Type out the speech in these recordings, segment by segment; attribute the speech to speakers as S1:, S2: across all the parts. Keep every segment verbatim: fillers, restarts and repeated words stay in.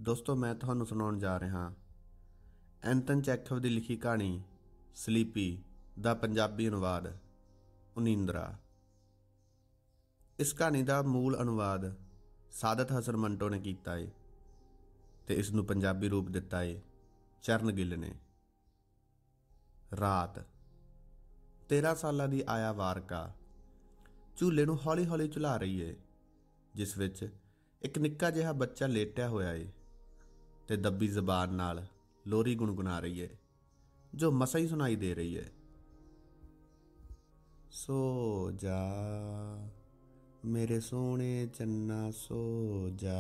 S1: दोस्तों मैं ਤੁਹਾਨੂੰ ਸੁਣਾਉਣ ਜਾ ਰਿਹਾ ਐਂਟਨ ਚੈਖਵ ਦੀ ਲਿਖੀ ਕਹਾਣੀ ਸਲੀਪੀ ਦਾ ਪੰਜਾਬੀ ਅਨੁਵਾਦ ਉਨੀਂਦਰਾ। ਇਸ ਕਹਾਣੀ ਦਾ ਮੂਲ ਅਨੁਵਾਦ ਸਾਦਤ ਹਸਨ ਮੰਟੋ ਨੇ ਕੀਤਾ ਹੈ ਤੇ ਇਸ ਨੂੰ ਪੰਜਾਬੀ ਰੂਪ ਦਿੱਤਾ ਹੈ ਚਰਨ ਗਿੱਲ ਨੇ। ਰਾਤ तेरह ਸਾਲਾਂ ਦੀ ਆਇਆ ਵਾਰਕਾ ਝੂਲੇ ਨੂੰ ਹੌਲੀ ਹੌਲੀ ਝੁਲਾ ਰਹੀ ਹੈ, ਜਿਸ ਵਿੱਚ ਇੱਕ ਨਿੱਕਾ ਜਿਹਾ ਬੱਚਾ ਲੇਟਿਆ ਹੋਇਆ ਹੈ ਤੇ ਦੱਬੀ ਜ਼ਬਾਨ ਨਾਲ ਲੋਰੀ ਗੁਣਗੁਣਾ ਰਹੀ ਹੈ ਜੋ ਮਸਾਂ ਹੀ ਸੁਣਾਈ ਦੇ ਰਹੀ ਹੈ। ਸੋ ਜਾ ਮੇਰੇ ਸੋਹਣੇ ਚੰਨਾ ਸੋ ਜਾ।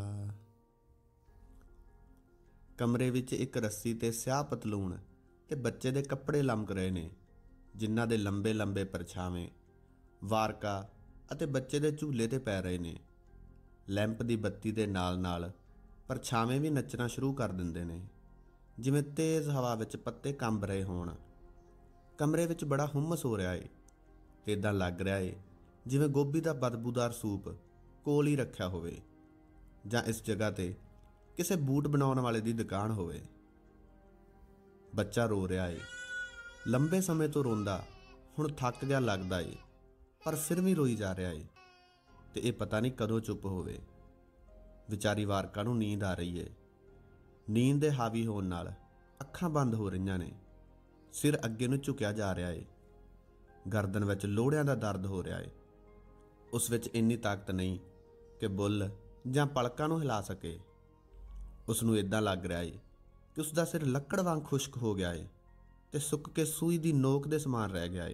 S1: ਕਮਰੇ ਵਿੱਚ ਇੱਕ ਰੱਸੀ ਤੇ ਸਿਆਹ ਪਤਲੂਨ ਤੇ ਬੱਚੇ ਦੇ ਕੱਪੜੇ ਲਮਕ ਰਹੇ ਨੇ, ਜਿਨ੍ਹਾਂ ਦੇ ਲੰਬੇ ਲੰਬੇ ਪਰਛਾਵੇਂ ਵਾਰਕਾ ਅਤੇ ਬੱਚੇ ਦੇ ਝੂਲੇ ਤੇ ਪੈ ਰਹੇ ਨੇ। ਲੈਂਪ ਦੀ ਬੱਤੀ ਦੇ ਨਾਲ ਨਾਲ ਪਰਛਾਵੇਂ ਵੀ ਨੱਚਣਾ ਸ਼ੁਰੂ ਕਰ ਦਿੰਦੇ ਨੇ, ਜਿਵੇਂ ਤੇਜ਼ ਹਵਾ ਵਿੱਚ ਪੱਤੇ ਕੰਬ ਰਹੇ ਹੋਣ। ਕਮਰੇ ਵਿੱਚ ਬੜਾ ਹੁਮਸ ਹੋ ਰਿਹਾ ਏ ਤੇ ਇੱਦਾਂ ਲੱਗ ਰਿਹਾ ਏ ਜਿਵੇਂ ਗੋਭੀ ਦਾ ਬਦਬੂਦਾਰ ਸੂਪ ਕੋਲ ਹੀ ਰੱਖਿਆ ਹੋਵੇ, ਜਾਂ ਇਸ ਜਗ੍ਹਾ ਤੇ ਕਿਸੇ ਬੂਟ ਬਣਾਉਣ ਵਾਲੇ ਦੀ ਦੁਕਾਨ ਹੋਵੇ। ਬੱਚਾ ਰੋ ਰਿਹਾ ਏ, ਲੰਬੇ ਸਮੇਂ ਤੋਂ ਰੋਂਦਾ ਹੁਣ ਥੱਕ ਗਿਆ ਲੱਗਦਾ ਏ, ਪਰ ਫਿਰ ਵੀ ਰੋਈ ਜਾ ਰਿਹਾ ਏ ਤੇ ਇਹ ਪਤਾ ਨਹੀਂ ਕਦੋਂ ਚੁੱਪ ਹੋਵੇ। ਵਿਚਾਰੀ ਵਾਰਕਾ ਨੂੰ ਨੀਂਦ ਆ ਰਹੀ ਏ। ਨੀਂਦ ਦੇ ਹਾਵੀ ਹੋਣ ਨਾਲ ਅੱਖਾਂ ਬੰਦ ਹੋ ਰਹੀਆਂ ਨੇ, ਸਿਰ ਅੱਗੇ ਨੂੰ ਝੁਕਿਆ ਜਾ ਰਿਹਾ ਏ, ਗਰਦਨ ਵਿੱਚ ਲੋੜਿਆਂ ਦਾ ਦਰਦ ਹੋ ਰਿਹਾ ਏ। ਉਸ ਵਿੱਚ ਇੰਨੀ ਤਾਕਤ ਨਹੀਂ ਕਿ ਬੁੱਲ ਜਾਂ ਪਲਕਾਂ ਨੂੰ ਹਿਲਾ ਸਕੇ। ਉਸ ਨੂੰ ਇਦਾਂ ਲੱਗ ਰਿਹਾ ਏ ਕਿ ਉਸ ਦਾ ਸਿਰ ਲੱਕੜ ਵਾਂਗ ਖੁਸ਼ਕ ਹੋ ਗਿਆ ਏ ਤੇ ਸੁੱਕ ਕੇ ਸੂਈ ਦੀ ਨੋਕ ਦੇ ਸਮਾਨ ਰਹਿ ਗਿਆ ਏ।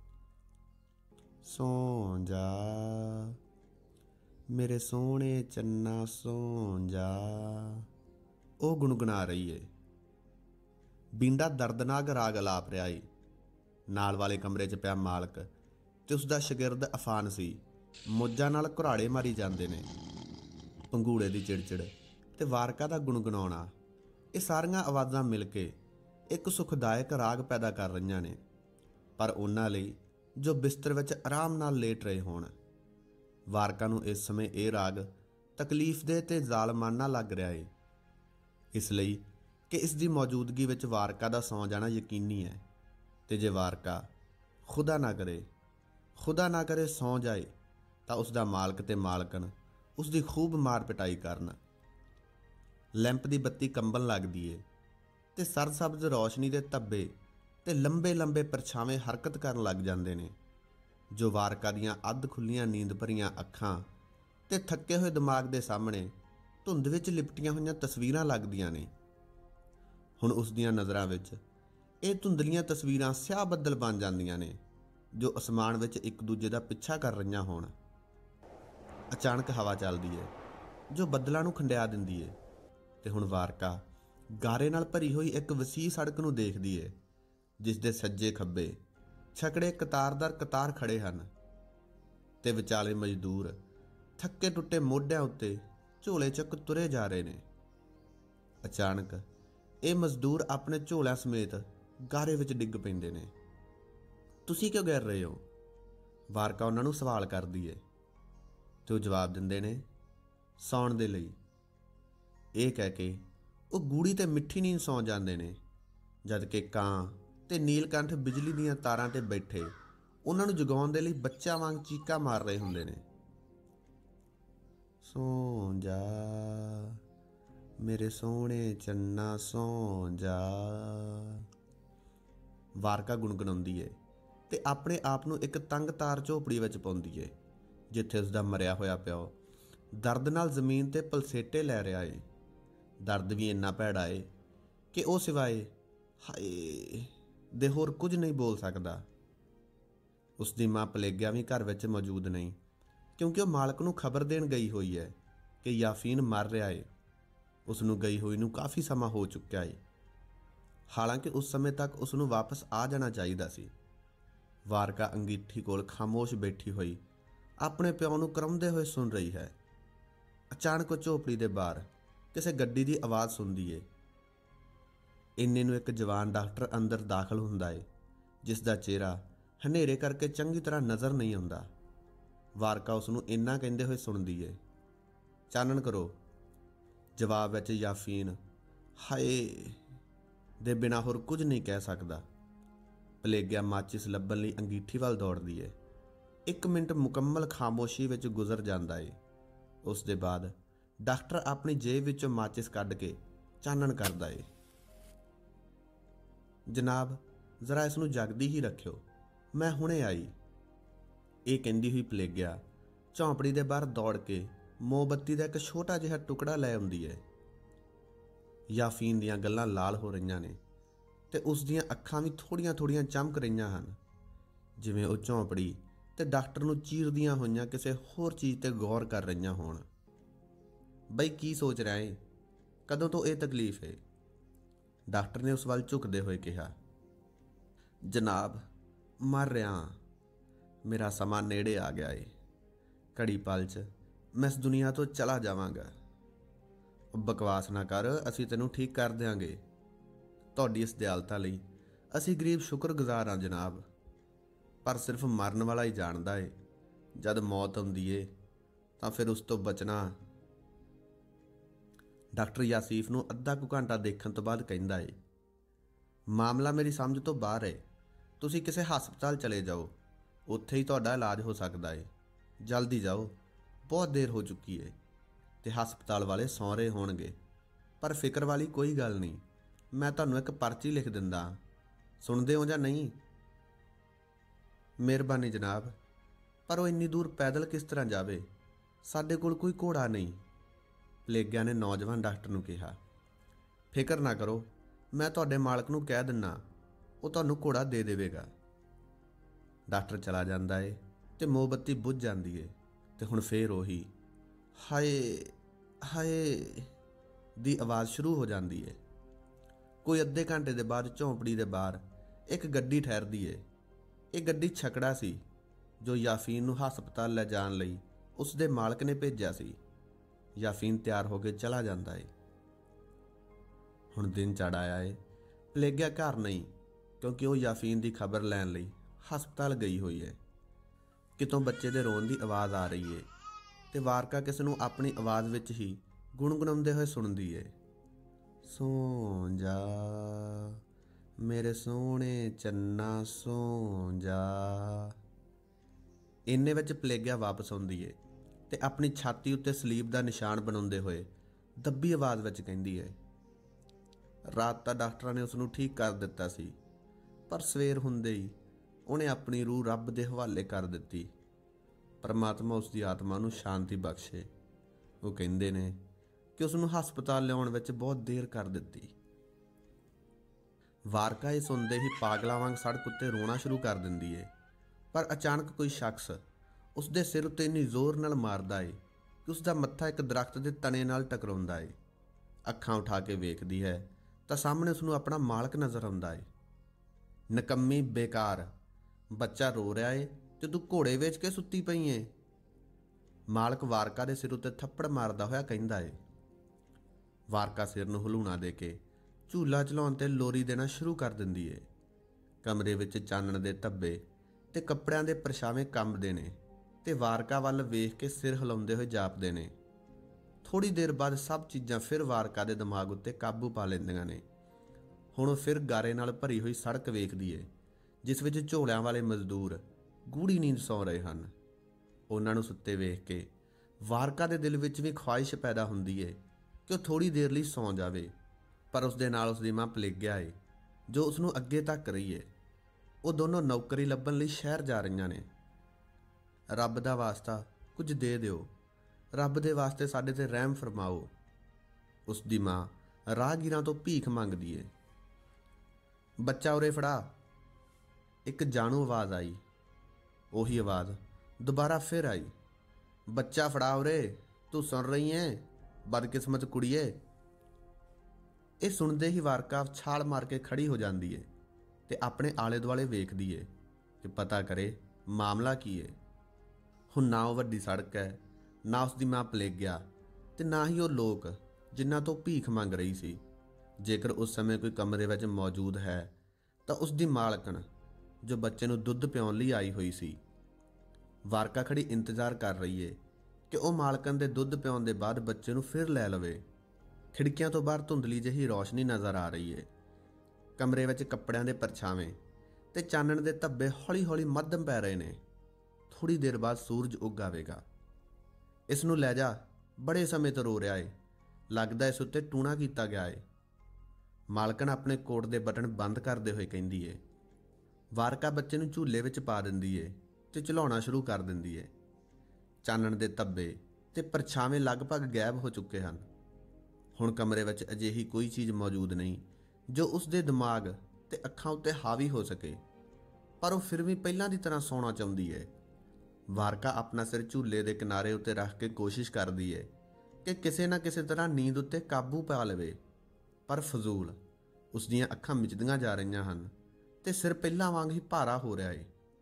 S1: ਸੌ ਜਾ ਮੇਰੇ ਸੋਹਣੇ ਚੰਨਾ ਸੌ ਜਾ, ਉਹ ਗੁਣਗੁਣਾ ਰਹੀ ਏ। ਬੀਂਡਾ ਦਰਦਨਾਕ ਰਾਗ ਅਲਾਪ ਰਿਹਾ ਏ। ਨਾਲ ਵਾਲੇ ਕਮਰੇ 'ਚ ਪਿਆ ਮਾਲਕ ਤੇ ਉਸ ਦਾ ਸ਼ਾਗਿਰਦ ਅਫਾਨ ਸੀ ਮੋਜਾਂ ਨਾਲ ਘੁਰਾੜੇ ਮਾਰੀ ਜਾਂਦੇ ਨੇ। ਪੰਗੂੜੇ ਦੀ ਚਿੜਚਿੜ ਤੇ ਵਾਰਕਾ ਦਾ ਗੁਣਗੁਣਾਉਣਾ, ਇਹ ਸਾਰੀਆਂ ਆਵਾਜ਼ਾਂ ਮਿਲ ਕੇ ਇੱਕ ਸੁਖਦਾਇਕ ਰਾਗ ਪੈਦਾ ਕਰ ਰਹੀਆਂ ਨੇ, ਪਰ ਉਹਨਾਂ ਲਈ ਜੋ ਬਿਸਤਰ ਵਿੱਚ ਆਰਾਮ ਨਾਲ ਲੇਟ ਰਹੇ ਹੋਣ। ਵਾਰਕਾ ਨੂੰ ਇਸ ਸਮੇਂ ਇਹ ਰਾਗ ਤਕਲੀਫਦੇਹ ਤੇ ਜ਼ਾਲਮਾਨਾ ਲੱਗ ਰਿਹਾ ਏ, ਇਸ ਲਈ ਕਿ ਇਸ ਦੀ ਮੌਜੂਦਗੀ ਵਿੱਚ ਵਾਰਕਾ ਦਾ ਸੌਂ ਜਾਣਾ ਯਕੀਨੀ ਹੈ। ਤੇ ਜੇ ਵਾਰਕਾ ਖੁਦਾ ਨਾ ਕਰੇ ਖੁਦਾ ਨਾ ਕਰੇ ਸੌਂ ਜਾਏ ਤਾਂ ਉਸ ਦਾ ਮਾਲਕ ਤੇ ਮਾਲਕਨ ਉਸ ਦੀ ਖੂਬ ਮਾਰ ਪਿਟਾਈ ਕਰਨ। ਲੈਂਪ ਦੀ ਬੱਤੀ ਕੰਬਣ ਲੱਗਦੀ ਏ ਤੇ ਸਰਸਬਜ਼ ਰੌਸ਼ਨੀ ਦੇ ਧੱਬੇ ਤੇ ਲੰਬੇ ਲੰਬੇ ਪਰਛਾਵੇਂ ਹਰਕਤ ਕਰਨ ਲੱਗ ਜਾਂਦੇ ਨੇ, ਜੋ ਵਾਰਕਾ ਦੀਆਂ ਅੱਧ ਖੁੱਲੀਆਂ ਨੀਂਦ ਭਰੀਆਂ ਅੱਖਾਂ ਤੇ ਥੱਕੇ ਹੋਏ ਦਿਮਾਗ ਦੇ ਸਾਹਮਣੇ ਧੁੰਦ ਵਿੱਚ ਲਿਪਟੀਆਂ ਹੋਈਆਂ ਤਸਵੀਰਾਂ ਲੱਗਦੀਆਂ ਨੇ। ਹੁਣ ਉਸ ਦੀਆਂ ਨਜ਼ਰਾਂ ਵਿੱਚ ਇਹ ਧੁੰਦਲੀਆਂ ਤਸਵੀਰਾਂ ਸਿਆਹ ਬੱਦਲ ਬਣ ਜਾਂਦੀਆਂ ਨੇ, ਜੋ ਅਸਮਾਨ ਵਿੱਚ ਇੱਕ ਦੂਜੇ ਦਾ ਪਿੱਛਾ ਕਰ ਰਹੀਆਂ ਹੋਣ। ਅਚਾਨਕ ਹਵਾ ਚੱਲਦੀ ਹੈ ਜੋ ਬੱਦਲਾਂ ਨੂੰ ਖੰਡਿਆ ਦਿੰਦੀ ਹੈ ਤੇ ਹੁਣ ਵਾਰਕਾ ਗਾਰੇ ਨਾਲ ਭਰੀ ਹੋਈ ਇੱਕ ਵਸੀਹ ਸੜਕ ਨੂੰ ਦੇਖਦੀ ਏ, ਜਿਸ ਦੇ ਸੱਜੇ ਖੱਬੇ ਛਕੜੇ ਕਤਾਰ ਦਰ ਕਤਾਰ ਖੜੇ ਹਨ ਤੇ ਵਿਚਾਲੇ ਮਜ਼ਦੂਰ ਥੱਕੇ ਟੁੱਟੇ ਮੋਢਿਆਂ ਉੱਤੇ ਝੋਲੇ ਚੱਕ ਤੁਰੇ ਜਾ ਰਹੇ ਨੇ। ਅਚਾਨਕ ਇਹ ਮਜ਼ਦੂਰ ਆਪਣੇ ਝੋਲਿਆਂ ਸਮੇਤ ਗਾਰੇ ਵਿੱਚ ਡਿੱਗ ਪੈਂਦੇ ਨੇ। ਤੁਸੀਂ ਕਿਉਂ ਗਿਰ ਰਹੇ ਹੋ? ਵਾਰਕਾ ਉਹਨਾਂ ਨੂੰ ਸਵਾਲ ਕਰਦੀ ਏ ਤੇ ਉਹ ਜਵਾਬ ਦਿੰਦੇ ਨੇ, ਸੌਣ ਦੇ ਲਈ। ਇਹ ਕਹਿ ਕੇ ਉਹ ਗੂੜੀ ਤੇ ਮਿੱਠੀ ਨੀਂਦ ਸੌਂ ਜਾਂਦੇ ਨੇ, ਜਦ ਕਿ ਕਾਂ ਤੇ ਨੀਲਕੰਠ ਬਿਜਲੀ ਦੀਆਂ ਤਾਰਾਂ ਤੇ ਬੈਠੇ ਉਹਨਾਂ ਨੂੰ ਜਗਾਉਣ ਦੇ ਲਈ ਬੱਚਿਆਂ ਵਾਂਗ ਚੀਕਾਂ ਮਾਰ ਰਹੇ ਹੁੰਦੇ ਨੇ। ਸੌਂ ਜਾ ਮੇਰੇ ਸੋਹਣੇ ਚੰਨਾ ਸੌਂ ਜਾ, ਵਾਰਕਾ ਗੁਣਗੁਣਾਉਂਦੀ ਏ ਤੇ ਆਪਣੇ ਆਪ ਨੂੰ ਇੱਕ ਤੰਗ ਤਾਰ ਝੋਪੜੀ ਵਿੱਚ ਪਾਉਂਦੀ ਏ, ਜਿੱਥੇ ਉਸ ਦਾ ਮਰਿਆ ਹੋਇਆ ਪਿਓ ਦਰਦ ਨਾਲ ਜ਼ਮੀਨ ਤੇ ਪਲਸੇਟੇ ਲੈ ਰਿਹਾ ਏ। ਦਰਦ ਵੀ ਇੰਨਾ ਭੈੜਾ ਏ ਕਿ ਉਹ ਸਿਵਾਏ ਹਾਏ ਦੇ ਹੋਰ ਕੁਝ ਨਹੀਂ ਬੋਲ ਸਕਦਾ। ਉਸ ਦੀ ਮਾਂ ਪਲੇਗਿਆ ਵੀ ਘਰ ਵਿੱਚ ਮੌਜੂਦ ਨਹੀਂ, ਕਿਉਂਕਿ ਉਹ ਮਾਲਕ ਨੂੰ ਖਬਰ ਦੇਣ ਗਈ ਹੋਈ ਹੈ ਕਿ ਯਾਫੀਨ ਮਰ ਰਿਹਾ ਏ। ਉਸ ਨੂੰ ਗਈ ਹੋਈ ਨੂੰ ਕਾਫੀ ਸਮਾਂ ਹੋ ਚੁੱਕਿਆ ਏ, ਹਾਲਾਂਕਿ ਉਸ ਸਮੇਂ ਤੱਕ ਉਸ ਨੂੰ ਵਾਪਸ ਆ ਜਾਣਾ ਚਾਹੀਦਾ ਸੀ। ਵਾਰਕਾ ਅੰਗੀਠੀ ਕੋਲ ਖਾਮੋਸ਼ ਬੈਠੀ ਹੋਈ ਆਪਣੇ ਪਿਓ ਨੂੰ ਕਰਾਉਂਦੇ ਹੋਏ ਸੁਣ ਰਹੀ ਹੈ। ਅਚਾਨਕ ਉਹ ਝੋਪੜੀ ਦੇ ਬਾਹਰ ਕਿਸੇ ਗੱਡੀ ਦੀ ਆਵਾਜ਼ ਸੁਣਦੀ ਏ। ਇੰਨੇ ਨੂੰ ਇੱਕ ਜਵਾਨ ਡਾਕਟਰ ਅੰਦਰ ਦਾਖਲ ਹੁੰਦਾ ਏ, ਜਿਸ ਦਾ ਚਿਹਰਾ ਹਨੇਰੇ ਕਰਕੇ ਚੰਗੀ ਤਰ੍ਹਾਂ ਨਜ਼ਰ ਨਹੀਂ ਆਉਂਦਾ। ਵਾਰਕਾ ਉਸ ਨੂੰ ਇੰਨਾ ਕਹਿੰਦੇ ਹੋਏ ਸੁਣਦੀ ਏ, ਚਾਨਣ ਕਰੋ। ਜਵਾਬ ਵਿੱਚ ਯਾਫੀਨ ਹਾਏ ਦੇ ਬਿਨਾਂ ਹੋਰ ਕੁਝ ਨਹੀਂ ਕਹਿ ਸਕਦਾ। ਪਲੇਗਿਆ ਮਾਚਿਸ ਲੱਭਣ ਲਈ ਅੰਗੀਠੀ ਵੱਲ ਦੌੜਦੀ ਏ। ਇੱਕ ਮਿੰਟ ਮੁਕੰਮਲ ਖਾਮੋਸ਼ੀ ਵਿੱਚ ਗੁਜ਼ਰ ਜਾਂਦਾ ਏ। ਉਸ ਦੇ ਬਾਅਦ ਡਾਕਟਰ ਆਪਣੀ ਜੇਬ ਵਿੱਚੋਂ ਮਾਚਿਸ ਕੱਢ ਕੇ ਚਾਨਣ ਕਰਦਾ ਏ। ਜਨਾਬ, ਜ਼ਰਾ ਇਸ ਨੂੰ ਜਗਦੀ ਹੀ ਰੱਖਿਓ, ਮੈਂ ਹੁਣੇ ਆਈ। ਇਹ ਕਹਿੰਦੀ ਹੋਈ ਪਲੇਗਿਆ ਝੌਂਪੜੀ ਦੇ ਬਾਹਰ ਦੌੜ ਕੇ ਮੋਮਬੱਤੀ ਦਾ ਇੱਕ ਛੋਟਾ ਜਿਹਾ ਟੁਕੜਾ ਲੈ ਆਉਂਦੀ ਹੈ। ਯਾਫੀਨ ਦੀਆਂ ਗੱਲਾਂ ਲਾਲ ਹੋ ਰਹੀਆਂ ਨੇ ਤੇ ਉਸ ਦੀਆਂ ਅੱਖਾਂ ਵੀ ਥੋੜੀਆਂ ਥੋੜੀਆਂ ਚਮਕ ਰਹੀਆਂ ਹਨ, ਜਿਵੇਂ ਉਹ ਝੌਂਪੜੀ ਤੇ ਡਾਕਟਰ ਨੂੰ ਚੀਰਦੀਆਂ ਹੋਈਆਂ ਕਿਸੇ ਹੋਰ ਚੀਜ਼ ਤੇ ਗੌਰ ਕਰ ਰਹੀਆਂ ਹੋਣ। ਬਈ ਕੀ ਸੋਚ ਰਿਹਾ ਏ? ਕਦੋਂ ਤੋਂ ਇਹ ਤਕਲੀਫ ਹੈ? ਡਾਕਟਰ ਨੇ ਉਸ ਵੱਲ ਝੁਕਦੇ ਹੋਏ ਕਿਹਾ। ਜਨਾਬ, ਮਰ ਰਿਹਾ, ਮੇਰਾ ਸਮਾਂ ਨੇੜੇ ਆ ਗਿਆ ਏ। ਘੜੀ ਪਲ 'ਚ ਮੈਂ ਇਸ ਦੁਨੀਆ ਤੋਂ ਚਲਾ ਜਾਵਾਂਗਾ। ਬਕਵਾਸ ਨਾ ਕਰ, ਅਸੀਂ ਤੈਨੂੰ ਠੀਕ ਕਰ ਦਿਆਂਗੇ। ਤੁਹਾਡੀ ਇਸ ਦਿਆਲਤਾ ਲਈ ਅਸੀਂ ਗਰੀਬ ਸ਼ੁਕਰਗੁਜ਼ਾਰ ਹਾਂ ਜਨਾਬ, ਪਰ ਸਿਰਫ ਮਰਨ ਵਾਲਾ ਹੀ ਜਾਣਦਾ ਏ ਜਦ ਮੌਤ ਆਉਂਦੀ ਏ ਤਾਂ ਫਿਰ ਉਸ ਤੋਂ ਬਚਣਾ। ਡਾਕਟਰ ਯਾਸੀਫ ਨੂੰ ਅੱਧਾ ਕੁ ਘੰਟਾ ਦੇਖਣ ਤੋਂ ਬਾਅਦ ਕਹਿੰਦਾ ਏ, ਮਾਮਲਾ ਮੇਰੀ ਸਮਝ ਤੋਂ ਬਾਹਰ ਏ। ਤੁਸੀਂ ਕਿਸੇ ਹਸਪਤਾਲ ਚਲੇ ਜਾਓ, ਉੱਥੇ ਹੀ ਤੁਹਾਡਾ ਇਲਾਜ ਹੋ ਸਕਦਾ ਏ। ਜਲਦੀ ਜਾਓ, ਬਹੁਤ ਦੇਰ ਹੋ ਚੁੱਕੀ ਏ ਤੇ ਹਸਪਤਾਲ ਵਾਲੇ ਸੌਂ ਰਹੇ ਹੋਣਗੇ। ਪਰ ਫਿਕਰ ਵਾਲੀ ਕੋਈ ਗੱਲ ਨਹੀਂ, ਮੈਂ ਤੁਹਾਨੂੰ ਇੱਕ ਪਰਚੀ ਲਿਖ ਦਿੰਦਾ, ਸੁਣਦੇ ਹੋ ਜਾਂ ਨਹੀਂ? ਮਿਹਰਬਾਨੀ ਜਨਾਬ, ਪਰ ਉਹ ਇੰਨੀ ਦੂਰ ਪੈਦਲ ਕਿਸ ਤਰ੍ਹਾਂ ਜਾਵੇ? ਸਾਡੇ ਕੋਲ ਕੋਈ ਘੋੜਾ ਨਹੀਂ। ਪਲੇਗਿਆ ਨੇ ਨੌਜਵਾਨ ਡਾਕਟਰ ਨੂੰ ਕਿਹਾ। ਫਿਕਰ ਨਾ ਕਰੋ, ਮੈਂ ਤੁਹਾਡੇ ਮਾਲਕ ਨੂੰ ਕਹਿ ਦਿੰਦਾ, ਉਹ ਤੁਹਾਨੂੰ ਘੋੜਾ ਦੇ ਦੇਵੇਗਾ। ਡਾਕਟਰ ਚਲਾ ਜਾਂਦਾ ਏ ਤੇ ਮੋਮਬੱਤੀ ਬੁੱਝ ਜਾਂਦੀ ਏ ਤੇ ਹੁਣ ਫੇਰ ਉਹੀ ਹਾਏ ਹਾਏ ਦੀ ਆਵਾਜ਼ ਸ਼ੁਰੂ ਹੋ ਜਾਂਦੀ ਏ। ਕੋਈ ਅੱਧੇ ਘੰਟੇ ਦੇ ਬਾਅਦ ਝੌਂਪੜੀ ਦੇ ਬਾਹਰ ਇੱਕ ਗੱਡੀ ਠਹਿਰਦੀ ਏ। ਇਹ ਗੱਡੀ ਛਕੜਾ ਸੀ ਜੋ ਯਾਫੀਨ ਨੂੰ ਹਸਪਤਾਲ ਲੈ ਜਾਣ ਲਈ ਉਸ ਦੇ ਮਾਲਕ ਨੇ ਭੇਜਿਆ ਸੀ। ਯਾਫੀਨ ਤਿਆਰ ਹੋ ਕੇ ਚਲਾ ਜਾਂਦਾ ਏ। ਹੁਣ ਦਿਨ ਚੜ੍ਹ ਆਇਆ ਏ। ਪਲੇਗਿਆ ਘਰ ਨਹੀਂ, ਕਿਉਂਕਿ ਉਹ ਯਾਫੀਨ ਦੀ ਖਬਰ ਲੈਣ ਲਈ ਹਸਪਤਾਲ ਗਈ ਹੋਈ ਹੈ। ਕਿਤੋਂ ਬੱਚੇ ਦੇ ਰੋਣ ਦੀ ਆਵਾਜ਼ ਆ ਰਹੀ ਏ ਤੇ ਵਾਰਕਾ ਕਿਸ ਨੂੰ ਆਪਣੀ ਆਵਾਜ਼ ਵਿੱਚ ਹੀ ਗੁਣਗੁਣਾਉਂਦੇ ਹੋਏ ਸੁਣਦੀ ਏ, ਸੌਂ ਜਾ ਮੇਰੇ ਸੋਹਣੇ ਚੰਨਾ, ਸੌਂ ਜਾ। ਇੰਨੇ ਵਿੱਚ ਪਲੇਗਿਆ ਵਾਪਸ ਆਉਂਦੀ ਏ ਤੇ ਆਪਣੀ ਛਾਤੀ ਉੱਤੇ ਸਲੀਬ ਦਾ ਨਿਸ਼ਾਨ ਬਣਾਉਂਦੇ ਹੋਏ ਦੱਬੀ ਆਵਾਜ਼ ਵਿੱਚ ਕਹਿੰਦੀ ਏ, ਰਾਤ ਤਾਂ ਡਾਕਟਰਾਂ ਨੇ ਉਸ ਨੂੰ ਠੀਕ ਕਰ ਦਿੱਤਾ ਸੀ, ਪਰ ਸਵੇਰ ਹੁੰਦੇ ਹੀ ਉਹਨੇ ਆਪਣੀ ਰੂਹ ਰੱਬ ਦੇ ਹਵਾਲੇ ਕਰ ਦਿੱਤੀ। ਪਰਮਾਤਮਾ ਉਸ ਦੀ ਆਤਮਾ ਨੂੰ ਸ਼ਾਂਤੀ ਬਖਸ਼ੇ। ਉਹ ਕਹਿੰਦੇ ਨੇ ਕਿ ਉਸ ਨੂੰ ਹਸਪਤਾਲ ਲਿਆਉਣ ਵਿੱਚ ਬਹੁਤ ਦੇਰ ਕਰ ਦਿੱਤੀ। ਵਾਰਕਾ ਇਹ ਸੁਣਦੇ ਹੀ ਪਾਗਲਾਂ ਵਾਂਗ ਸੜਕ ਉੱਤੇ ਰੋਣਾ ਸ਼ੁਰੂ ਕਰ ਦਿੰਦੀ ਏ, ਪਰ ਅਚਾਨਕ ਕੋਈ ਸ਼ਖਸ ਉਸ ਦੇ ਸਿਰ ਉੱਤੇ ਇੰਨੀ ਜ਼ੋਰ ਨਾਲ ਮਾਰਦਾ ਏ ਕਿ ਉਸ ਦਾ ਮੱਥਾ ਇੱਕ ਦਰਖਤ ਦੇ ਤਣੇ ਨਾਲ ਟਕਰਾਉਂਦਾ ਏ। ਅੱਖਾਂ ਉਠਾ ਕੇ ਵੇਖਦੀ ਹੈ ਤਾਂ ਸਾਹਮਣੇ ਉਸ ਨੂੰ ਆਪਣਾ ਮਾਲਕ ਨਜ਼ਰ ਆਉਂਦਾ ਏ। ਨਕੰਮੀ, ਬੇਕਾਰ, ਬੱਚਾ ਰੋ ਰਿਹਾ ਏ ਤੇ ਤੂੰ ਘੋੜੇ ਵੇਚ ਕੇ ਸੁੱਤੀ ਪਈ ਏ। ਮਾਲਕ ਵਾਰਕਾ ਦੇ ਸਿਰ ਉੱਤੇ ਥੱਪੜ ਮਾਰਦਾ ਹੋਇਆ ਕਹਿੰਦਾ ਏ। ਵਾਰਕਾ ਸਿਰ ਨੂੰ ਹਲੂਣਾ ਦੇ ਕੇ ਝੂਲਾ ਚਲਾਉਣ ਤੇ ਲੋਰੀ ਦੇਣਾ ਸ਼ੁਰੂ ਕਰ ਦਿੰਦੀ ਏ। ਕਮਰੇ ਵਿੱਚ ਚਾਨਣ ਦੇ ਧੱਬੇ ਤੇ ਕੱਪੜਿਆਂ ਦੇ ਪਰਛਾਵੇਂ ਕੰਬਦੇ ਨੇ ਤੇ ਵਾਰਕਾ ਵੱਲ ਵੇਖ ਕੇ ਸਿਰ ਹਿਲਾਉਂਦੇ ਹੋਏ ਜਾਪਦੇ ਨੇ। ਥੋੜੀ ਦੇਰ ਬਾਅਦ ਸਭ ਚੀਜ਼ਾਂ ਫਿਰ ਵਾਰਕਾ ਦੇ ਦਿਮਾਗ ਉੱਤੇ ਕਾਬੂ ਪਾ ਲੈਂਦੀਆਂ ਨੇ। ਹੁਣ ਉਹ ਫਿਰ ਗਾਰੇ ਨਾਲ ਭਰੀ ਹੋਈ ਸੜਕ ਵੇਖਦੀ ਏ, ਜਿਸ ਵਿੱਚ ਝੋਲਿਆਂ ਵਾਲੇ ਮਜ਼ਦੂਰ ਗੂੜੀ ਨੀਂਦ ਸੌਂ ਰਹੇ ਹਨ। ਉਹਨਾਂ ਨੂੰ ਸੁੱਤੇ ਵੇਖ ਕੇ ਵਾਰਕਾ ਦੇ ਦਿਲ ਵਿੱਚ ਵੀ ਖੁਆਇਸ਼ ਪੈਦਾ ਹੁੰਦੀ ਏ ਕਿ ਉਹ ਥੋੜੀ ਦੇਰ ਲਈ ਸੌਂ ਜਾਵੇ, ਪਰ ਉਸ ਦੇ ਨਾਲ ਉਸ ਦੀ ਮਾਂ ਪਲੇਗਿਆ ਏ ਜੋ ਉਸ ਨੂੰ ਅੱਗੇ ਤੱਕ ਰਹੀ ਏ। ਉਹ ਦੋਨੋਂ ਨੌਕਰੀ ਲੱਭਣ ਲਈ ਸ਼ਹਿਰ ਜਾ ਰਹੀਆਂ ਨੇ। ਰੱਬ ਦਾ ਵਾਸਤਾ ਕੁਝ ਦੇ ਦਿਓ, ਰੱਬ ਦੇ ਵਾਸਤੇ ਸਾਡੇ ਤੇ ਰਹਿਮ ਫਰਮਾਓ। ਉਸ ਦੀ ਮਾਂ ਰਾਹਗੀਰਾਂ ਤੋਂ ਭੀਖ ਮੰਗਦੀ ਏ। ਬੱਚਾ ਉਰੇ ਫੜਾ, ਇੱਕ ਜਾਣੂ ਆਵਾਜ਼ ਆਈ। ਉਹੀ ਆਵਾਜ਼ ਦੁਬਾਰਾ ਫਿਰ ਆਈ, ਬੱਚਾ ਫੜਾ ਉਰੇ, ਤੂੰ ਸੁਣ ਰਹੀ ਏ ਬਦਕਿਸਮਤ ਕੁੜੀਏ। ਇਹ ਸੁਣਦੇ ਹੀ ਵਾਰਕਾ ਛਾਲ ਮਾਰ ਕੇ ਖੜੀ ਹੋ ਜਾਂਦੀ ਏ ਤੇ ਆਪਣੇ ਆਲੇ ਦੁਆਲੇ ਵੇਖਦੀ ਏ ਕਿ ਪਤਾ ਕਰੇ ਮਾਮਲਾ ਕੀ ਏ। ਹੁਣ ਨਾ ਉਹ ਵੱਡੀ ਸੜਕ ਹੈ, ਨਾ ਉਸ ਦੀ ਮਾਂ ਪਲੇਗਿਆ ਤੇ ਨਾ ਹੀ ਉਹ ਲੋਕ ਜਿਨ੍ਹਾਂ ਤੋਂ ਭੀਖ ਮੰਗ ਰਹੀ ਸੀ। ਜੇਕਰ ਉਸ ਸਮੇਂ ਕੋਈ ਕਮਰੇ ਵਿੱਚ ਮੌਜੂਦ ਹੈ ਤਾਂ ਉਸ ਦੀ ਮਾਲਕਣ ਜੋ ਬੱਚੇ ਨੂੰ ਦੁੱਧ ਪਿਆਉਣ ਲਈ ਆਈ ਹੋਈ ਸੀ। ਵਾਰਕਾ ਖੜੀ ਇੰਤਜ਼ਾਰ ਕਰ ਰਹੀ ਏ ਕਿ ਉਹ ਮਾਲਕਣ ਦੇ ਦੁੱਧ ਪਿਆਉਣ ਦੇ ਬਾਅਦ ਬੱਚੇ ਨੂੰ ਫਿਰ ਲੈ ਲਵੇ। ਖਿੜਕੀਆਂ ਤੋਂ ਬਾਹਰ ਧੁੰਦਲੀ ਜਿਹੀ ਰੌਸ਼ਨੀ ਨਜ਼ਰ ਆ ਰਹੀ ਏ। ਕਮਰੇ ਵਿੱਚ ਕੱਪੜਿਆਂ ਦੇ ਪਰਛਾਵੇਂ ਤੇ ਚਾਨਣ ਦੇ ਧੱਬੇ ਹੌਲੀ-ਹੌਲੀ ਮੱਧਮ ਪੈ ਰਹੇ ਨੇ। ਥੋੜੀ ਦੇਰ ਬਾਅਦ ਸੂਰਜ ਉੱਗ ਆਵੇਗਾ। ਇਸ ਨੂੰ ਲੈ ਜਾ, ਬੜੇ ਸਮੇਂ ਤੋਂ ਰੋ ਰਿਹਾ ਏ। ਲੱਗਦਾ ਇਸ ਉੱਤੇ ਟੂਣਾ ਕੀਤਾ ਗਿਆ ਏ। ਮਾਲਕਣ ਆਪਣੇ ਕੋਟ ਦੇ ਬਟਨ ਬੰਦ ਕਰਦੇ ਹੋਏ ਕਹਿੰਦੀ ਏ। ਵਾਰਕਾ ਬੱਚੇ ਨੂੰ ਝੂਲੇ ਵਿੱਚ ਪਾ ਦਿੰਦੀ ਏ ਤੇ ਝੁਲਾਉਣਾ ਸ਼ੁਰੂ ਕਰ ਦਿੰਦੀ ਏ। ਚਾਨਣ ਦੇ ਧੱਬੇ ਤੇ ਪਰਛਾਵੇਂ ਲਗਭਗ ਗਾਇਬ ਹੋ ਚੁੱਕੇ ਹਨ। ਹੁਣ ਕਮਰੇ ਵਿੱਚ ਅਜਿਹੀ ਕੋਈ ਚੀਜ਼ ਮੌਜੂਦ ਨਹੀਂ ਜੋ ਉਸ ਦੇ ਦਿਮਾਗ ਤੇ ਅੱਖਾਂ ਉੱਤੇ ਹਾਵੀ ਹੋ ਸਕੇ, ਪਰ ਉਹ ਫਿਰ ਵੀ ਪਹਿਲਾਂ ਦੀ ਤਰ੍ਹਾਂ ਸੌਣਾ ਚਾਹੁੰਦੀ ਏ। ਵਾਰਕਾ ਆਪਣਾ ਸਿਰ ਝੂਲੇ ਦੇ ਕਿਨਾਰੇ ਉੱਤੇ ਰੱਖ ਕੇ ਕੋਸ਼ਿਸ਼ ਕਰਦੀ ਏ ਕਿ ਕਿਸੇ ਨਾ ਕਿਸੇ ਤਰ੍ਹਾਂ ਨੀਂਦ ਉੱਤੇ ਕਾਬੂ ਪਾ ਲਵੇ, ਪਰ ਫਜ਼ੂਲ। ਉਸ ਦੀਆਂ ਅੱਖਾਂ ਮਿਚਦੀਆਂ ਜਾ ਰਹੀਆਂ ਹਨ ਤੇ ਸਿਰ ਪਹਿਲਾਂ ਵਾਂਗ ਹੀ ਭਾਰਾ ਹੋ ਰਿਹਾ ਏ।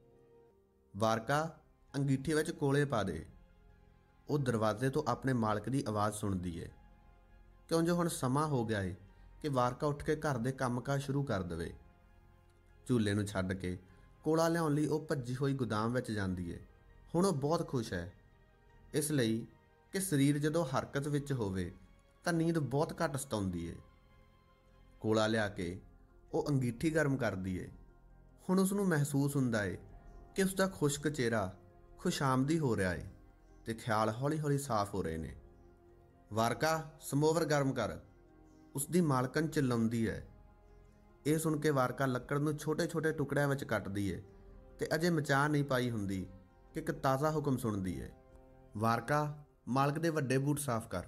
S1: ਵਾਰਕਾ, ਅੰਗੀਠੀ ਵਿੱਚ ਕੋਲੇ ਪਾ ਦੇ। ਉਹ ਦਰਵਾਜ਼ੇ ਤੋਂ ਆਪਣੇ ਮਾਲਕ ਦੀ ਆਵਾਜ਼ ਸੁਣਦੀ ਏ। ਕਿਉਂ ਜੋ ਹੁਣ ਸਮਾਂ ਹੋ ਗਿਆ ਏ ਕਿ ਵਾਰਕਾ ਉੱਠ ਕੇ ਘਰ ਦੇ ਕੰਮਕਾਜ ਸ਼ੁਰੂ ਕਰ ਦੇਵੇ। ਝੂਲੇ ਨੂੰ ਛੱਡ ਕੇ ਕੋਲਾ ਲਿਆਉਣ ਲਈ ਉਹ ਭੱਜੀ ਹੋਈ ਗੋਦਾਮ ਵਿੱਚ ਜਾਂਦੀ ਏ। ਹੁਣ ਉਹ ਬਹੁਤ ਖੁਸ਼ ਹੈ, ਇਸ ਲਈ ਕਿ ਸਰੀਰ ਜਦੋਂ ਹਰਕਤ ਵਿੱਚ ਹੋਵੇ ਤਾਂ ਨੀਂਦ ਬਹੁਤ ਘੱਟ ਸਤਾਉਂਦੀ ਏ। ਕੋਲਾ ਲਿਆ ਕੇ ਉਹ ਅੰਗੀਠੀ ਗਰਮ ਕਰਦੀ ਏ। ਹੁਣ ਉਸ ਨੂੰ ਮਹਿਸੂਸ ਹੁੰਦਾ ਏ ਕਿ ਉਸ ਦਾ ਖੁਸ਼ਕ ਚਿਹਰਾ ਖੁਸ਼ਾਮਦੀ ਹੋ ਰਿਹਾ ਏ ਤੇ ਖਿਆਲ ਹੌਲੀ-ਹੌਲੀ ਸਾਫ਼ ਹੋ ਰਹੇ ਨੇ। ਵਾਰਕਾ, ਸਮੋਵਰ ਗਰਮ ਕਰ, ਉਸ ਦੀ ਮਾਲਕਣ ਚਿল্ਲਾਉਂਦੀ ਹੈ। ਇਹ ਸੁਣ ਕੇ ਵਾਰਕਾ ਲੱਕੜ ਨੂੰ ਛੋਟੇ-ਛੋਟੇ ਟੁਕੜਿਆਂ ਵਿੱਚ ਕੱਟਦੀ ਏ ਤੇ ਅਜੇ ਮਚਾ ਨਹੀਂ ਪਾਈ ਹੁੰਦੀ ਕਿ ਇੱਕ ਤਾਜ਼ਾ ਹੁਕਮ ਸੁਣਦੀ ਏ। ਵਾਰਕਾ, ਮਾਲਕ ਦੇ ਵੱਡੇ ਬੂਟ ਸਾਫ਼ ਕਰ।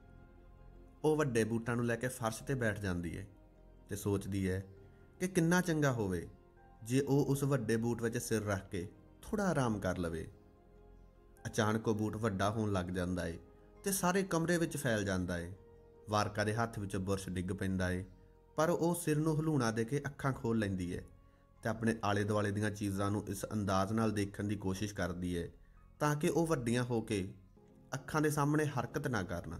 S1: ਉਹ ਵੱਡੇ ਬੂਟਾਂ ਨੂੰ ਲੈ ਕੇ ਫਰਸ਼ ਤੇ ਬੈਠ ਜਾਂਦੀ ਏ ਤੇ ਸੋਚਦੀ ਹੈ ਕਿ ਕਿੰਨਾ ਚੰਗਾ ਹੋਵੇ ਜੇ ਉਹ ਉਸ ਵੱਡੇ ਬੂਟ ਵਿੱਚ ਸਿਰ ਰੱਖ ਕੇ ਥੋੜਾ ਆਰਾਮ ਕਰ ਲਵੇ। ਅਚਾਨਕ ਉਹ ਬੂਟ ਵੱਡਾ ਹੋਣ ਲੱਗ ਜਾਂਦਾ ਏ ਤੇ ਸਾਰੇ ਕਮਰੇ ਵਿੱਚ ਫੈਲ ਜਾਂਦਾ ਏ। ਵਾਰਕਾ ਦੇ ਹੱਥ ਵਿੱਚ ਬੁਰਸ਼ ਡਿੱਗ ਪੈਂਦਾ ਏ, ਪਰ ਉਹ ਸਿਰ ਨੂੰ ਹਲੂਣਾ ਦੇ ਕੇ ਅੱਖਾਂ ਖੋਲ੍ਹ ਲੈਂਦੀ ਏ ਤੇ ਆਪਣੇ ਆਲੇ ਦੁਆਲੇ ਦੀਆਂ ਚੀਜ਼ਾਂ ਨੂੰ ਇਸ ਅੰਦਾਜ਼ ਨਾਲ ਦੇਖਣ ਦੀ ਕੋਸ਼ਿਸ਼ ਕਰਦੀ ਏ ਤਾਂ ਕਿ ਉਹ ਵੱਡੀਆਂ ਹੋ ਕੇ ਅੱਖਾਂ ਦੇ ਸਾਹਮਣੇ ਹਰਕਤ ਨਾ ਕਰਨ।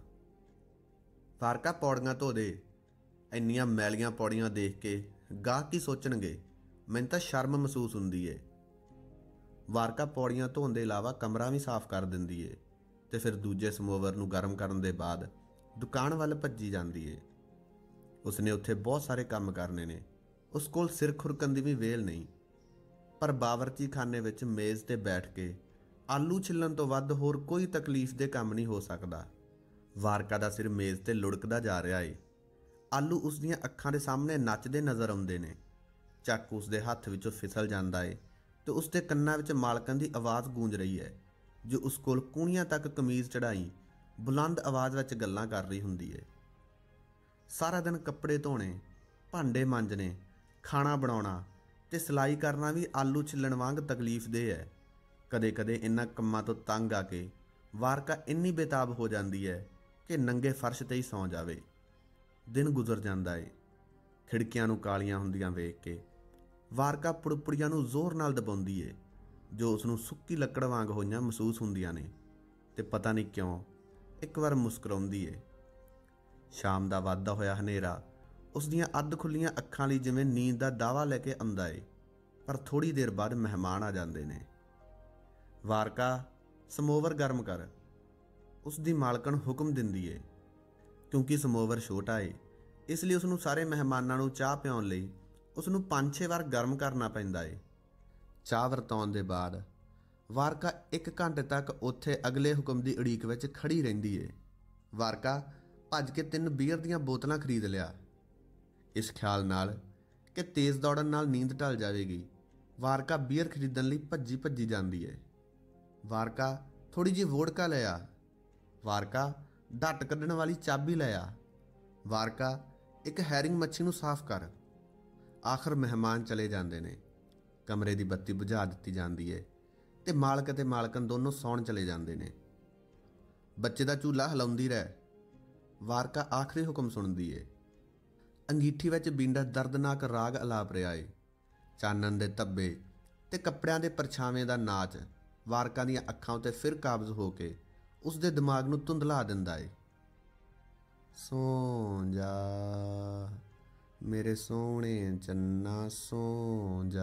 S1: ਵਾਰਕਾ, ਪੌੜੀਆਂ ਧੋ ਦੇ। ਇੰਨੀਆਂ ਮੈਲੀਆਂ ਪੌੜੀਆਂ ਦੇਖ ਕੇ ਗਾਹਕ ਕੀ ਸੋਚਣਗੇ? ਮੈਨੂੰ ਤਾਂ ਸ਼ਰਮ ਮਹਿਸੂਸ ਹੁੰਦੀ ਏ। ਵਾਰਕਾ ਪੌੜੀਆਂ ਧੋਣ ਦੇ ਇਲਾਵਾ ਕਮਰਾ ਵੀ ਸਾਫ਼ ਕਰ ਦਿੰਦੀ ਏ ਤੇ ਫਿਰ ਦੂਜੇ ਸਮੋਵਰ ਨੂੰ ਗਰਮ ਕਰਨ ਦੇ ਬਾਅਦ ਦੁਕਾਨ ਵੱਲ ਭੱਜੀ ਜਾਂਦੀ ਏ। ਉਸਨੇ ਉੱਥੇ ਬਹੁਤ ਸਾਰੇ ਕੰਮ ਕਰਨੇ ਨੇ। ਉਸ ਕੋਲ ਸਿਰ ਖੁਰਕਣ ਦੀ ਵੀ ਵੇਲ ਨਹੀਂ, ਪਰ ਬਾਵਰਚੀ ਖਾਨੇ ਵਿੱਚ ਮੇਜ਼ ਤੇ ਬੈਠ ਕੇ ਆਲੂ ਛਿੱਲਣ ਤੋਂ ਵੱਧ ਹੋਰ ਕੋਈ ਤਕਲੀਫ ਦੇ ਕੰਮ ਨਹੀਂ ਹੋ ਸਕਦਾ। ਵਾਰਕਾ ਦਾ ਸਿਰ ਮੇਜ਼ ਤੇ ਲੁੜਕਦਾ ਜਾ ਰਿਹਾ ਏ। ਆਲੂ ਉਸ ਦੀਆਂ ਅੱਖਾਂ ਦੇ ਸਾਹਮਣੇ ਨੱਚਦੇ ਨਜ਼ਰ ਆਉਂਦੇ ਨੇ। ਚਾਕੂ ਉਸ ਦੇ ਹੱਥ ਵਿੱਚੋਂ ਫਿਸਲ ਜਾਂਦਾ ਏ ਤੇ ਉਸ ਦੇ ਕੰਨਾਂ ਵਿੱਚ ਮਾਲਕਣ ਦੀ ਆਵਾਜ਼ ਗੂੰਜ ਰਹੀ ਹੈ, ਜੋ ਉਸ ਕੋਲ ਕੂਣੀਆਂ ਤੱਕ ਕਮੀਜ਼ ਚੜਾਈ ਬੁਲੰਦ ਆਵਾਜ਼ ਵਿੱਚ ਗੱਲਾਂ ਕਰ ਰਹੀ ਹੁੰਦੀ ਏ। ਸਾਰਾ ਦਿਨ ਕੱਪੜੇ ਧੋਣੇ, ਭਾਂਡੇ ਮਾਂਜਣੇ, ਖਾਣਾ ਬਣਾਉਣਾ ਤੇ ਸਿਲਾਈ ਕਰਨਾ ਵੀ ਆਲੂ ਛਿੱਲਣ ਵਾਂਗ ਤਕਲੀਫਦੇਹ ਹੈ। ਕਦੇ-ਕਦੇ ਇਹਨਾਂ ਕੰਮਾਂ ਤੋਂ ਤੰਗ ਆ ਕੇ ਵਾਰਕਾ ਇੰਨੀ ਬੇਤਾਬ ਹੋ ਜਾਂਦੀ ਹੈ ਕਿ ਨੰਗੇ ਫਰਸ਼ ਤੇ ਹੀ ਸੌਂ ਜਾਵੇ। ਦਿਨ ਗੁਜ਼ਰ ਜਾਂਦਾ ਏ। ਖਿੜਕੀਆਂ ਨੂੰ ਕਾਲੀਆਂ ਹੁੰਦੀਆਂ ਵੇਖ ਕੇ ਵਾਰਕਾ ਪੁੜਪੁੜੀਆਂ ਨੂੰ ਜ਼ੋਰ ਨਾਲ ਦਬਾਉਂਦੀ ਏ, ਜੋ ਉਸ ਨੂੰ ਸੁੱਕੀ ਲੱਕੜ ਵਾਂਗ ਹੋਈਆਂ ਮਹਿਸੂਸ ਹੁੰਦੀਆਂ ਨੇ, ਤੇ ਪਤਾ ਨਹੀਂ ਕਿਉਂ ਇੱਕ ਵਾਰ ਮੁਸਕਰਾਉਂਦੀ ਏ। ਸ਼ਾਮ ਦਾ ਵੱਧਦਾ ਹੋਇਆ ਹਨੇਰਾ ਉਸ ਦੀਆਂ ਅੱਧ ਖੁੱਲੀਆਂ ਅੱਖਾਂ ਲਈ ਜਿਵੇਂ ਨੀਂਦ ਦਾ ਦਾਅਵਾ ਲੈ ਕੇ ਆਉਂਦਾ ਏ, ਪਰ ਥੋੜ੍ਹੀ ਦੇਰ ਬਾਅਦ ਮਹਿਮਾਨ ਆ ਜਾਂਦੇ ਨੇ। ਵਾਰਕਾ, ਸਮੋਵਰ ਗਰਮ ਕਰ, ਉਸ ਦੀ ਮਾਲਕਣ ਹੁਕਮ ਦਿੰਦੀ ਏ। ਕਿਉਂਕਿ ਸਮੋਵਰ ਛੋਟਾ ਏ, ਇਸ ਲਈ ਉਸ ਨੂੰ ਸਾਰੇ ਮਹਿਮਾਨਾਂ ਨੂੰ ਚਾਹ ਪਿਆਉਣ ਲਈ ਉਸ ਨੂੰ ਪੰਜ ਛੇ ਵਾਰ ਗਰਮ ਕਰਨਾ ਪੈਂਦਾ ਏ। ਚਾਹ ਵਰਤਾਉਣ ਦੇ ਬਾਅਦ ਵਾਰਕਾ ਇੱਕ ਘੰਟੇ ਤੱਕ ਉੱਥੇ ਅਗਲੇ ਹੁਕਮ ਦੀ ਉਡੀਕ ਵਿੱਚ ਖੜੀ ਰਹਿੰਦੀ ਏ। ਵਾਰਕਾ ਭੱਜ ਕੇ ਤਿੰਨ ਬੀਅਰ ਦੀਆਂ ਬੋਤਲਾਂ ਖਰੀਦ ਲਿਆ। ਇਸ ਖਿਆਲ ਨਾਲ ਕਿ ਤੇਜ਼ ਦੌੜਨ ਨਾਲ ਨੀਂਦ ਢਲ ਜਾਵੇਗੀ, ਵਾਰਕਾ ਬੀਅਰ ਖਰੀਦਣ ਲਈ ਭੱਜੀ ਭੱਜੀ ਜਾਂਦੀ ਏ। ਵਾਰਕਾ ਥੋੜੀ ਜਿਹੀ ਵੋਡਕਾ ਲੈ ਆ। ਵਾਰਕਾ ਡੱਟ ਕੱਢਣ ਵਾਲੀ ਚਾਬੀ ਲੈ ਆ। ਵਾਰਕਾ ਇੱਕ ਹੈਰਿੰਗ ਮੱਛੀ ਨੂੰ ਸਾਫ਼ ਕਰ। ਆਖਰ ਮਹਿਮਾਨ ਚਲੇ ਜਾਂਦੇ ਨੇ। ਕਮਰੇ ਦੀ ਬੱਤੀ ਬੁਝਾ ਦਿੱਤੀ ਜਾਂਦੀ ਏ ਤੇ ਮਾਲਕ ਅਤੇ ਮਾਲਕਣ ਦੋਨੋਂ ਸੌਣ ਚਲੇ ਜਾਂਦੇ ਨੇ। ਬੱਚੇ ਦਾ ਝੂਲਾ ਹਿਲਾਉਂਦੀ ਰਹਿ, ਵਾਰਕਾ ਆਖਰੀ ਹੁਕਮ ਸੁਣਦੀ ਏ। ਅੰਗੀਠੀ ਵਿੱਚ ਬੀਂਡਾ ਦਰਦਨਾਕ ਰਾਗ ਅਲਾਪ ਰਿਹਾ ਏ। ਚਾਨਣ ਦੇ ਧੱਬੇ ਤੇ ਕੱਪੜਿਆਂ ਦੇ ਪਰਛਾਵੇਂ ਦਾ ਨਾਚ ਵਾਰਕਾ ਦੀਆਂ ਅੱਖਾਂ ਉੱਤੇ ਫਿਰ ਕਾਬਜ਼ ਹੋ ਕੇ ਉਸ ਦੇ ਦਿਮਾਗ ਨੂੰ ਧੁੰਦਲਾ ਦਿੰਦਾ ਏ। ਸੌਂ ਜਾ ਮੇਰੇ ਸੋਹਣੇ ਚੰਨਾ, ਸੌਂ ਜਾ,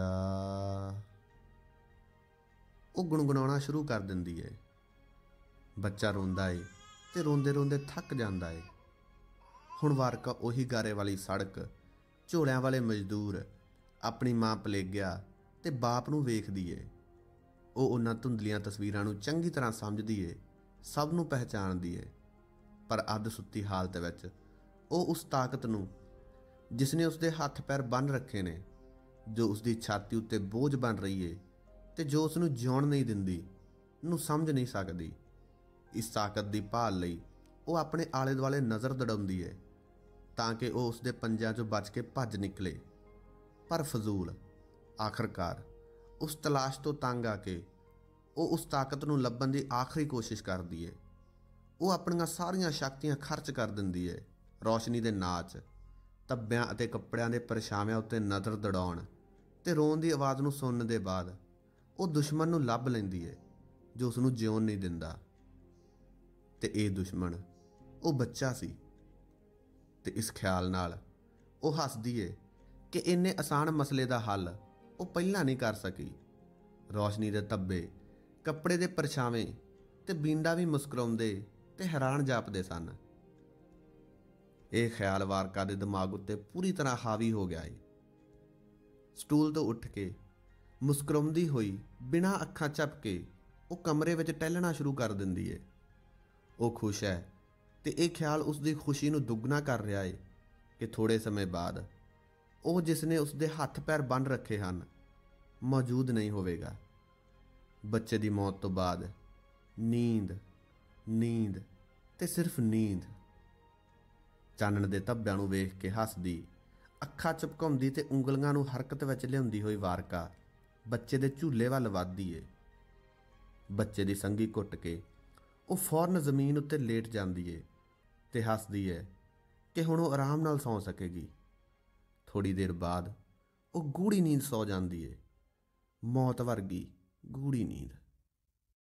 S1: ਉਹ ਗੁਣਗੁਣਾਉਣਾ ਸ਼ੁਰੂ ਕਰ ਦਿੰਦੀ ਏ। ਬੱਚਾ ਰੋਂਦਾ ਏ ਤੇ ਰੋਂਦੇ ਰੋਂਦੇ ਥੱਕ ਜਾਂਦਾ ਏ। ਹੁਣ ਵਾਰਕਾ ਉਹੀ ਗਾਰੇ ਵਾਲੀ ਸੜਕ, ਝੋਲਿਆਂ ਵਾਲੇ ਮਜ਼ਦੂਰ, ਆਪਣੀ ਮਾਂ ਪਲੇਗਿਆ ਤੇ ਬਾਪ ਨੂੰ ਵੇਖਦੀ ਏ। ਉਹ ਉਹਨਾਂ ਧੁੰਦਲੀਆਂ ਤਸਵੀਰਾਂ ਨੂੰ ਚੰਗੀ ਤਰ੍ਹਾਂ ਸਮਝਦੀ ਏ, ਸਭ ਨੂੰ ਪਹਿਚਾਣਦੀ ਏ, ਪਰ ਅੱਧ ਸੁੱਤੀ ਹਾਲਤ ਵਿੱਚ ਉਹ ਉਸ ਤਾਕਤ ਨੂੰ, ਜਿਸ ਨੇ ਉਸਦੇ ਹੱਥ ਪੈਰ ਬੰਨ੍ਹ ਰੱਖੇ ਨੇ, ਜੋ ਉਸਦੀ ਛਾਤੀ ਉੱਤੇ ਬੋਝ ਬਣ ਰਹੀ ਏ ਤੇ ਜੋ ਉਸ ਨੂੰ ਜਿਉਣ ਨਹੀਂ ਦਿੰਦੀ, ਨੂੰ ਸਮਝ ਨਹੀਂ ਸਕਦੀ। ਇਸ ਤਾਕਤ ਦੀ ਭਾਲ ਲਈ ਉਹ ਆਪਣੇ ਆਲੇ ਦੁਆਲੇ ਨਜ਼ਰ ਦੜਾਉਂਦੀ ਏ ਤਾਂ ਕਿ ਉਹ ਉਸਦੇ ਪੰਜਿਆਂ 'ਚੋਂ ਬਚ ਕੇ ਭੱਜ ਨਿਕਲੇ, ਪਰ ਫਜ਼ੂਲ। ਆਖਰਕਾਰ ਉਸ ਤਲਾਸ਼ ਤੋਂ ਤੰਗ ਆ ਕੇ ਉਹ ਉਸ ਤਾਕਤ ਨੂੰ ਲੱਭਣ ਦੀ ਆਖਰੀ ਕੋਸ਼ਿਸ਼ ਕਰਦੀ ਏ। ਉਹ ਆਪਣੀਆਂ ਸਾਰੀਆਂ ਸ਼ਕਤੀਆਂ ਖਰਚ ਕਰ ਦਿੰਦੀ ਏ, ਰੌਸ਼ਨੀ ਦੇ ਨਾਚ, ਧੱਬਿਆਂ ਅਤੇ ਕੱਪੜਿਆਂ ਦੇ ਪਰਛਾਵਿਆਂ ਉੱਤੇ ਨਜ਼ਰ ਦੜਾਉਣ ਤੇ ਰੋਣ ਦੀ ਆਵਾਜ਼ ਨੂੰ ਸੁਣਨ ਦੇ ਬਾਅਦ ਉਹ ਦੁਸ਼ਮਣ ਨੂੰ ਲੱਭ ਲੈਂਦੀ ਏ ਜੋ ਉਸ ਨੂੰ ਜਿਉਣ ਨਹੀਂ ਦਿੰਦਾ। ਤੇ ਇਹ ਦੁਸ਼ਮਣ ਉਹ ਬੱਚਾ ਸੀ। ਤੇ ਇਸ ਖਿਆਲ ਨਾਲ ਉਹ ਹੱਸਦੀ ਏ ਕਿ ਇੰਨੇ ਆਸਾਨ ਮਸਲੇ ਦਾ ਹੱਲ ਉਹ ਪਹਿਲਾਂ ਨਹੀਂ ਕਰ ਸਕੀ। ਰੌਸ਼ਨੀ ਦੇ ਧੱਬੇ, ਕੱਪੜੇ ਦੇ ਪਰਛਾਵੇਂ ਤੇ ਬੀਂਡਾ ਵੀ ਮੁਸਕਰਾਉਂਦੇ ਤੇ ਹੈਰਾਨ ਜਾਪਦੇ ਸਨ। ਇਹ ਖਿਆਲ ਵਾਰਕਾ ਦੇ ਦਿਮਾਗ ਉੱਤੇ ਪੂਰੀ ਤਰ੍ਹਾਂ ਹਾਵੀ ਹੋ ਗਿਆ ਏ। ਸਟੂਲ ਤੋਂ ਉੱਠ ਕੇ ਮੁਸਕਰਾਉਂਦੀ ਹੋਈ ਬਿਨਾਂ ਅੱਖਾਂ ਝਪਕੇ ਉਹ ਕਮਰੇ ਵਿੱਚ ਟਹਿਲਣਾ ਸ਼ੁਰੂ ਕਰ ਦਿੰਦੀ ਏ। ਉਹ ਖੁਸ਼ ਹੈ ਤੇ ਇਹ ਖਿਆਲ ਉਸਦੀ ਖੁਸ਼ੀ ਨੂੰ ਦੁੱਗਣਾ ਕਰ ਰਿਹਾ ਏ ਕਿ ਥੋੜ੍ਹੇ ਸਮੇਂ ਬਾਅਦ ਉਹ ਜਿਸ ਨੇ ਉਸਦੇ ਹੱਥ ਪੈਰ ਬੰਨ੍ਹ ਰੱਖੇ ਹਨ ਮੌਜੂਦ ਨਹੀਂ ਹੋਵੇਗਾ। ਬੱਚੇ ਦੀ ਮੌਤ ਤੋਂ ਬਾਅਦ ਨੀਂਦ, ਨੀਂਦ ਤੇ ਸਿਰਫ ਨੀਂਦ। ਚਾਨਣ ਦੇ ਧੱਬਿਆਂ ਨੂੰ ਵੇਖ ਕੇ ਹੱਸਦੀ, ਅੱਖਾਂ ਝਪਕਾਉਂਦੀ ਤੇ ਉਂਗਲੀਆਂ ਨੂੰ ਹਰਕਤ ਵਿੱਚ ਲਿਆਉਂਦੀ ਹੋਈ ਵਾਰਕਾ ਬੱਚੇ ਦੇ ਝੂਲੇ ਵੱਲ ਵੱਧਦੀ ਏ। ਬੱਚੇ ਦੀ ਸੰਗੀ ਘੁੱਟ ਕੇ ਉਹ ਫੌਰਨ ਜ਼ਮੀਨ ਉੱਤੇ ਲੇਟ ਜਾਂਦੀ ਏ ਤੇ ਹੱਸਦੀ ਏ ਕਿ ਹੁਣ ਉਹ ਆਰਾਮ ਨਾਲ ਸੌਂ ਸਕੇਗੀ। ਥੋੜ੍ਹੀ ਦੇਰ ਬਾਅਦ ਉਹ ਗੂੜੀ ਨੀਂਦ ਸੌ ਜਾਂਦੀ ਏ, ਮੌਤ ਵਰਗੀ ਗੂੜੀ ਨੀਂਦ।